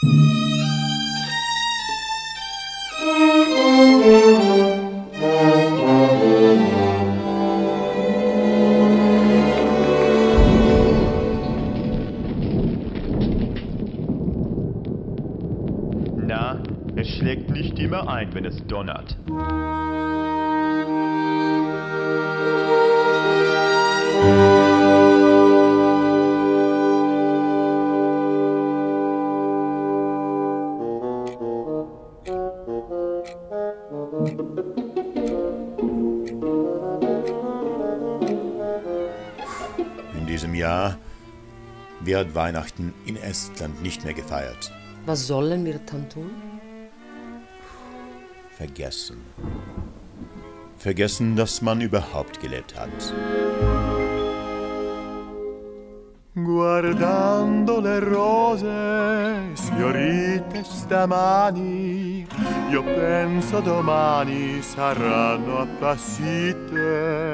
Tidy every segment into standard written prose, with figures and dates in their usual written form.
Na, es schlägt nicht immer ein, wenn es donnert. In diesem Jahr wird Weihnachten in Estland nicht mehr gefeiert. Was sollen wir dann tun? Vergessen. Vergessen, dass man überhaupt gelebt hat. Guardando le rose sfiorite stamani, io penso domani saranno appassite.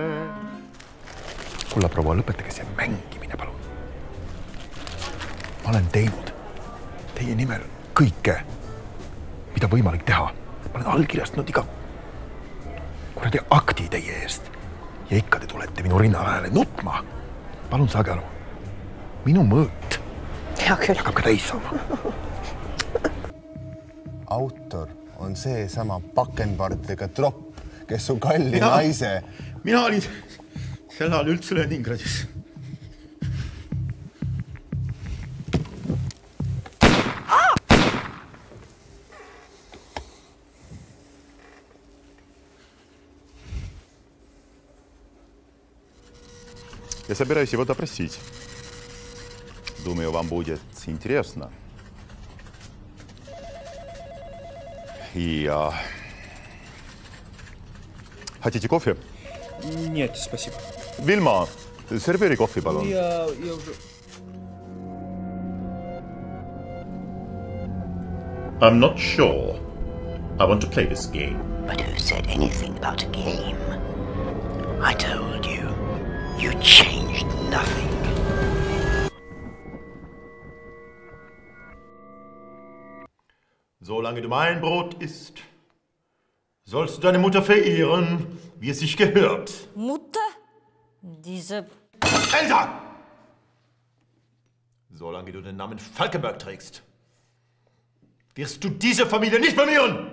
Kulla proua, lõpetage see mängimine, palun. Ma olen teinud teie nimel kõike, mida võimalik teha. Ma olen allkirjastanud iga kuradi akti teie eest. Ja ikka te tulete minu rinnalääle nutma. Palun saage aru. Minu mõõt hakkab ka täis saama. Autor on see sama pakenpartliga tropp, kes su kalli naise. Mina olin sel ajal üldse Leningradis. Я собираюсь его допросить. Думаю, вам будет интересно. Хотите кофе? Нет, спасибо. Вильма, сервируй кофе, пожалуйста. Я уже... I'm not sure. I want to play this game. But who said anything about a game? I told you, you changed nothing. Solange du mein Brot isst, sollst du deine Mutter verehren, wie es sich gehört. Mutter? Diese... Elsa! Solange du den Namen Falkenberg trägst, wirst du diese Familie nicht verlieren!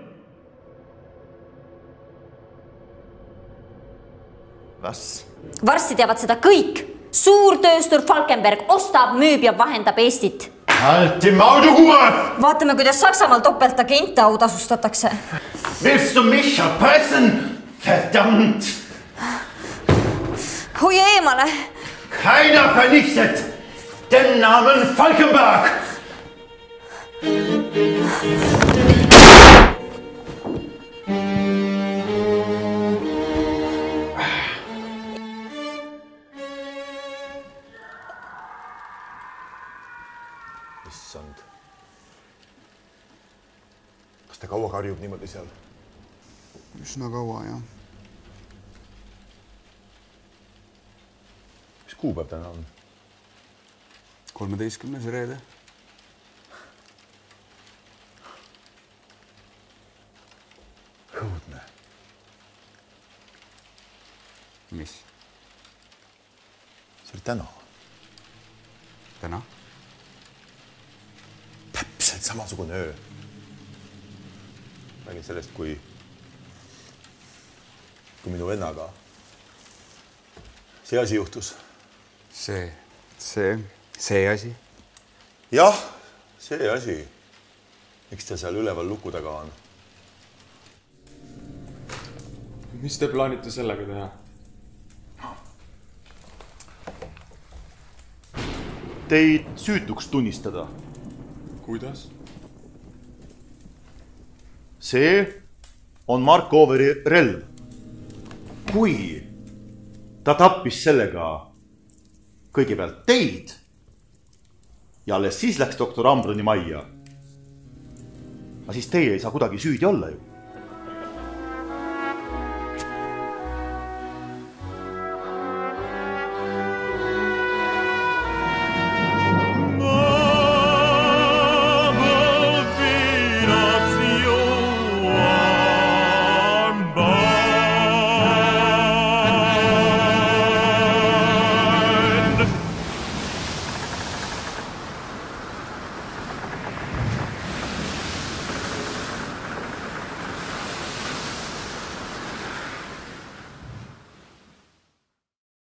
Was? Varsti teavad seda kõik. Suurtööstur Falkenberg ostab, müüb ja vahendab Eestit. Halt die Maul, du Hure! Vaatame, kuidas Saksamaal topeltagente autasustatakse. Willst du mich erpressen? Verdammt! Hoia eemale! Keiner vernichtet den Namen Falkenberg! Issand. Kas ta kaua karjub niimoodi seal? Üsna kaua, jah. Mis kuupäev täna on? 13. reede. Õudne. Mis? See oli täna. Täna? Täpselt samasugune öö. Räägin sellest, kui minu vennaga see asi juhtus. See asi? Jah, see asi. Miks ta seal üleval luku taga on? Mis te plaanite sellega teha? Teid süütuks tunnistada. Kuidas? See on Mark Overi relv. Kui ta tappis sellega kõigepealt teid ja alles siis läks doktor Ambroni majja, aga siis teie ei saa kuidagi süüdi olla ju.